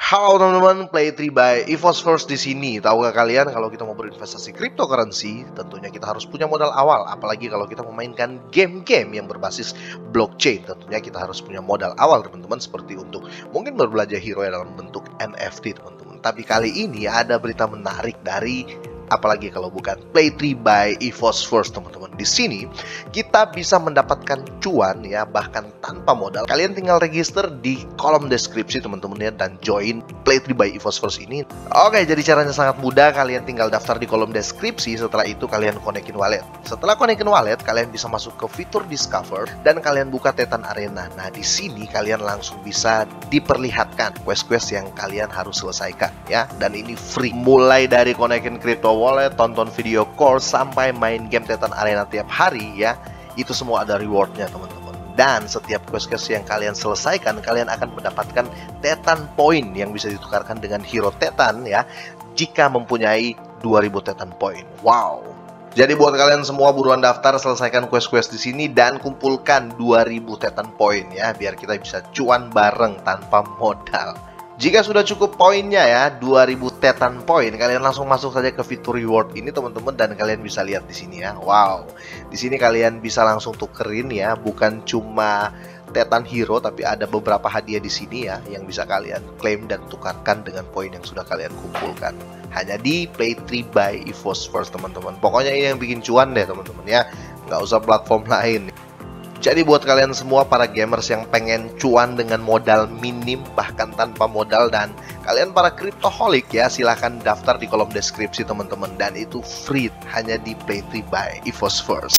Halo teman-teman, Play 3 by EVOS First di sini. Tahukah kalian kalau kita mau berinvestasi cryptocurrency, tentunya kita harus punya modal awal. Apalagi kalau kita memainkan game-game yang berbasis blockchain, tentunya kita harus punya modal awal teman-teman, seperti untuk mungkin berbelanja hero dalam bentuk NFT teman-teman. Tapi kali ini ada berita menarik dari apalagi kalau bukan Play 3 by EVOS First teman-teman. Di sini kita bisa mendapatkan cuan ya bahkan tanpa modal. Kalian tinggal register di kolom deskripsi teman-teman ya dan join Play 3 by EVOS First ini. Oke, jadi caranya sangat mudah. Kalian tinggal daftar di kolom deskripsi. Setelah itu kalian konekin wallet. Setelah konekin wallet, kalian bisa masuk ke fitur Discover dan kalian buka Titan Arena. Nah, di sini kalian langsung bisa diperlihatkan quest-quest yang kalian harus selesaikan ya. Dan ini free mulai dari konekin crypto wallet, tonton video course sampai main game Titan Arena tiap hari ya. Itu semua ada rewardnya teman-teman. Dan setiap quest-quest yang kalian selesaikan, kalian akan mendapatkan Titan Point yang bisa ditukarkan dengan hero Titan ya, jika mempunyai 2000 Titan Point. Wow. Jadi buat kalian semua buruan daftar, selesaikan quest-quest di sini dan kumpulkan 2000 Titan Point ya, biar kita bisa cuan bareng tanpa modal. Jika sudah cukup poinnya ya, 2000 Titan Point, kalian langsung masuk saja ke fitur reward ini teman-teman dan kalian bisa lihat di sini ya. Wow. Di sini kalian bisa langsung tukerin ya, bukan cuma Titan Hero tapi ada beberapa hadiah di sini ya yang bisa kalian klaim dan tukarkan dengan poin yang sudah kalian kumpulkan. Hanya di Play 3 by EVOS First teman-teman. Pokoknya ini yang bikin cuan deh teman-teman ya. Nggak usah platform lain. Jadi buat kalian semua para gamers yang pengen cuan dengan modal minim bahkan tanpa modal, dan kalian para cryptoholic ya, silahkan daftar di kolom deskripsi teman-teman, dan itu free hanya di Play 3 by EVOS First.